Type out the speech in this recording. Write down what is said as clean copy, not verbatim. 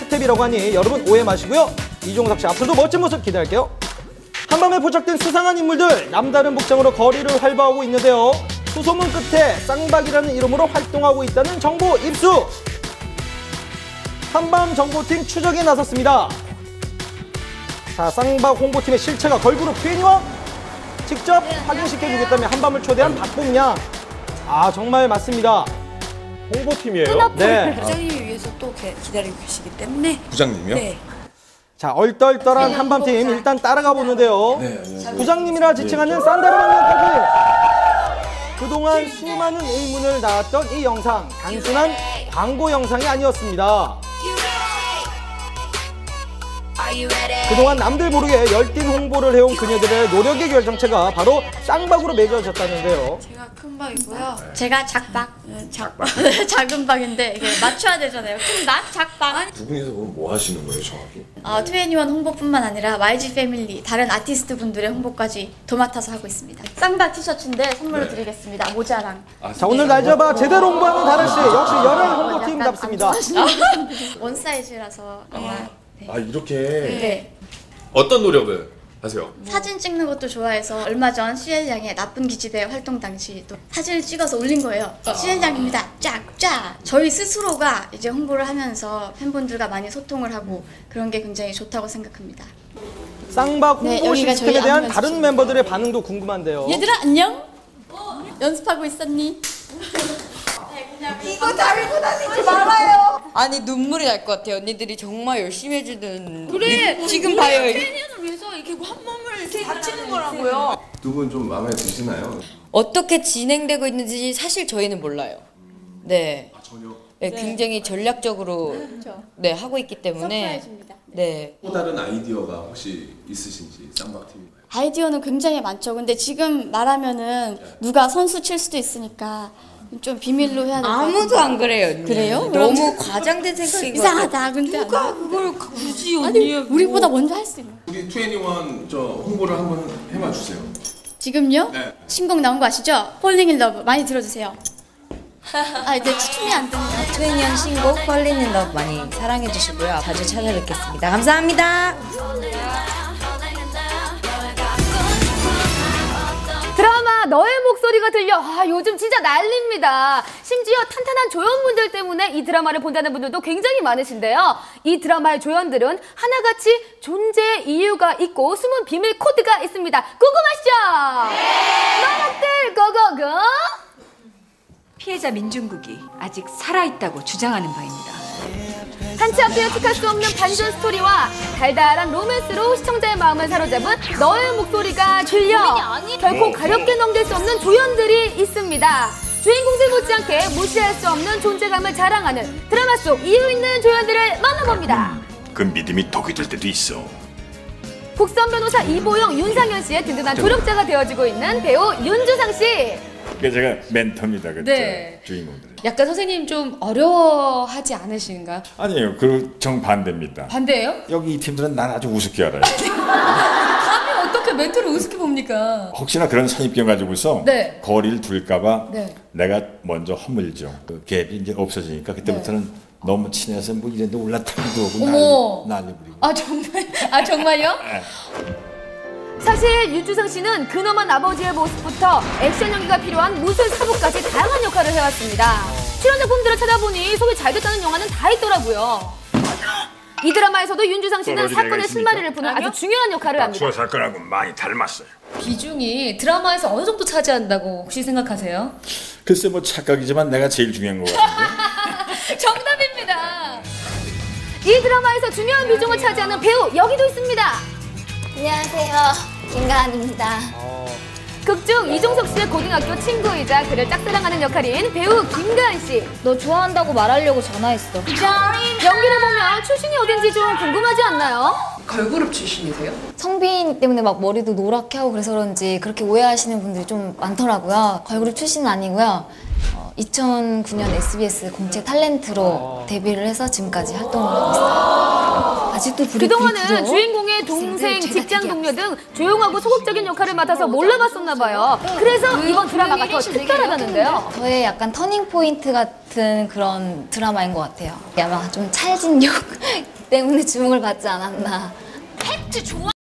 스텝이라고 하니 여러분 오해 마시고요. 이종석 씨 앞으로도 멋진 모습 기대할게요. 한밤에 포착된 수상한 인물들 남다른 복장으로 거리를 활보하고 있는데요. 수소문 끝에 쌍박이라는 이름으로 활동하고 있다는 정보 입수. 한밤 정보팀 추적에 나섰습니다. 자, 쌍박 홍보팀의 실체가 걸그룹 21 직접 확인시켜주겠다며 한밤을 초대한 박봉양. 아, 정말 맞습니다. 홍보팀이에요? 네. 부장님을 위해서 또 기다리고 계시기 때문에. 부장님이요? 네. 자, 얼떨떨한 한밤팀 일단 따라가 보는데요. 네, 안녕하세요. 부장님이라 지칭하는 산다르방면까지 그동안 수많은 의문을 낳았던 이 영상, 단순한 광고 영상이 아니었습니다. 그동안 남들 모르게 열띤 홍보를 해온 그녀들의 노력의 결정체가 바로 쌍박으로 맺어졌다는데요. 제가 큰 박이고요. 제가 작박. 작은 박인데 이게 맞춰야 되잖아요. 큰 박, 작박. 두 분이서 그럼 뭐 하시는 거예요, 정확히? 21 홍보뿐만 아니라 YG 패밀리 다른 아티스트 분들의 홍보까지 도맡아서 하고 있습니다. 쌍박 티셔츠인데 선물로 드리겠습니다. 모자랑. 자, 오늘 날 잡아 제대로 홍보하는 다르씨 역시 열혈 홍보팀답습니다. 원 사이즈라서 아마 아, 이렇게 네. 어떤 노력을 하세요? 사진 찍는 것도 좋아해서 얼마 전 CL양의 나쁜 기집애 활동 당시 또 사진을 찍어서 올린 거예요. CL양입니다. 쫙쫙. 저희 스스로가 이제 홍보를 하면서 팬분들과 많이 소통을 하고 그런 게 굉장히 좋다고 생각합니다. 쌍박 홍보 여기가 시스템에 저희 대한 안무 다른 연습실. 멤버들의 반응도 궁금한데요. 얘들아 안녕? 연습하고 있었니? 이거 달고 다니지 말아요. 아니 눈물이 날 것 같아요. 언니들이 정말 열심히 해주는. 그래. 지금 봐요. 팬을 위해서 이렇게 한 몸을 이렇게 다치는 거라고요. 두 분 좀 마음에 드시나요? 어떻게 진행되고 있는지 사실 저희는 몰라요. 네. 아, 전혀. 네, 굉장히 전략적으로 네 하고 있기 때문에. 서프라이즈입니다. 네. 또 다른 아이디어가 혹시 있으신지 쌍박팀. 아이디어는 굉장히 많죠. 근데 지금 말하면 누가 선수 칠 수도 있으니까 좀 비밀로 해야 될것 같아요. 아무도 안 그래요. 언니. 그래요? 너무 과장된 생각인 것 같아요. 이상하다. 근데 누가 그걸 굳이 아니 언니야? 우리보다 먼저 할 수 있는. 우리 21 저 홍보를 한번 해봐 주세요. 지금요? 네. 신곡 나온 거 아시죠? Falling in Love 많이 들어주세요. 아 이제 춤이 안 됩니다. 20년 신곡 Falling in Love 많이 사랑해 주시고요. 자주 찾아뵙겠습니다. 감사합니다. 드라마 너의 목소리가 들려. 아, 요즘 진짜 난립니다. 심지어 탄탄한 조연분들 때문에 이 드라마를 본다는 분들도 굉장히 많으신데요. 이 드라마의 조연들은 하나같이 존재 이유가 있고 숨은 비밀 코드가 있습니다. 궁금하시죠? 너희들 고고고! 피해자 민중국이 아직 살아있다고 주장하는 바입니다. 한치 앞에 예측할 수 없는 반전 스토리와 달달한 로맨스로 시청자의 마음을 사로잡은 너의 목소리가 들려. 결코 가볍게 넘길 수 없는 조연들이 있습니다. 주인공들 못지않게 무시할 수 없는 존재감을 자랑하는 드라마 속 이유 있는 조연들을 만나봅니다. 그 믿음이 독이 될 때도 있어. 국선 변호사 이보영, 윤상현 씨의 든든한 조력자가 되어주고 있는 배우 윤주상 씨. 그게 제가 멘토입니다. 그때 네. 주인공들. 약간 선생님 좀 어려워하지 않으신가요? 아니에요. 그 정반대입니다. 반대예요? 여기 이 팀들은 난 아주 우습게 알아요. 감히 어떻게 멘토를 우습게 봅니까? 혹시나 그런 선입견 가지고서 네. 거리를 둘까봐 네. 내가 먼저 허물죠. 그 갭이 이제 없어지니까 그때부터는 너무 친해서 뭐 이런데 올라타기도 하고 어머. 난리 부리고. 아 정말? 아 정말요? 사실 윤주상 씨는 근엄한 아버지의 모습부터 액션 연기가 필요한 무술 사부까지 다양한 역할을 해왔습니다. 출연 작품들을 찾아보니 소개 잘 됐다는 영화는 다 있더라고요. 이 드라마에서도 윤주상 씨는 떨어질 사건의 애가 있습니까? 실마리를 푸는 아주 중요한 역할을 합니다. 추가 사건하고 많이 닮았어요. 비중이 드라마에서 어느 정도 차지한다고 혹시 생각하세요? 글쎄 뭐 착각이지만 내가 제일 중요한 것 같은데. 정답입니다. 이 드라마에서 중요한 비중을 차지하는 배우 여기도 있습니다. 안녕하세요. 김가은입니다. 극중 이종석 씨의 고등학교 친구이자 그를 짝사랑하는 역할인 배우 김가은 씨. 너 좋아한다고 말하려고 전화했어. 연기를 보면 출신이 어딘지 좀 궁금하지 않나요? 걸그룹 출신이세요? 성빈 때문에 막 머리도 노랗게 하고 그래서 그런지 그렇게 오해하시는 분들이 좀 많더라고요. 걸그룹 출신은 아니고요. 2009년 SBS 공채 탤런트로 데뷔를 해서 지금까지 활동을 하고 있어요. 아직도 불이 그동안은 불어? 주인공의 동생, 직장 동료 등 조용하고 소극적인 역할을 맡아서 몰라봤었나 봐요. 그래서 이번 드라마가 더 특별하다는데요. 저의 약간 터닝 포인트 같은 그런 드라마인 것 같아요. 아마 좀 찰진 역 때문에 주목을 받지 않았나. 팩트 좋아.